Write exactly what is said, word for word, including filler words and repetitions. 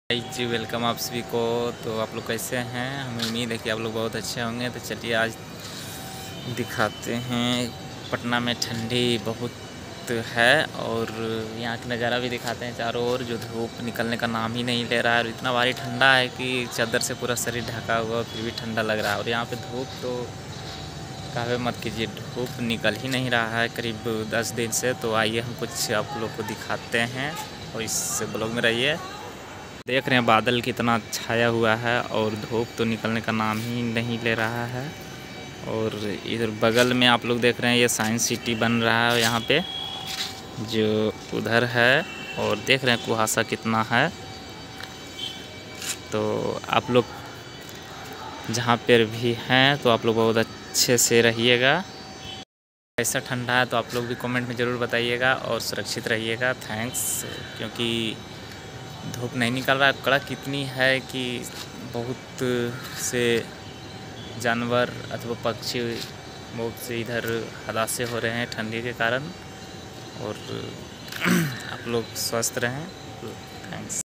हाय जी, welcome आप सभी को। तो आप लोग कैसे हैं? हमें उम्मीद है कि आप लोग बहुत अच्छे होंगे। तो चलिए आज दिखाते हैं। पटना में ठंडी बहुत है और यहाँ का नज़ारा भी दिखाते हैं। चारों ओर जो धूप निकलने का नाम ही नहीं ले रहा है और इतना भारी ठंडा है कि चादर से पूरा शरीर ढका हुआ फिर भी ठंडा लग रहा है। और यहाँ पे धूप तो काहे मत कीजिए, धूप निकल ही नहीं रहा है करीब दस दिन से। तो आइए हम कुछ आप लोग को दिखाते हैं और इस ब्लॉग में रहिए। देख रहे हैं बादल कितना छाया हुआ है और धूप तो निकलने का नाम ही नहीं ले रहा है। और इधर बगल में आप लोग देख रहे हैं ये साइंस सिटी बन रहा है यहाँ पे जो उधर है। और देख रहे हैं कुहासा कितना है। तो आप लोग जहाँ पर भी हैं तो आप लोग बहुत अच्छे से रहिएगा। ऐसा ठंडा है तो आप लोग भी कमेंट में ज़रूर बताइएगा और सुरक्षित रहिएगा। थैंक्स। क्योंकि धूप नहीं निकल रहा है, कड़क इतनी है कि बहुत से जानवर अथवा पक्षी बहुत से इधर हादसे हो रहे हैं ठंडी के कारण। और आप लोग स्वस्थ रहें। थैंक्स।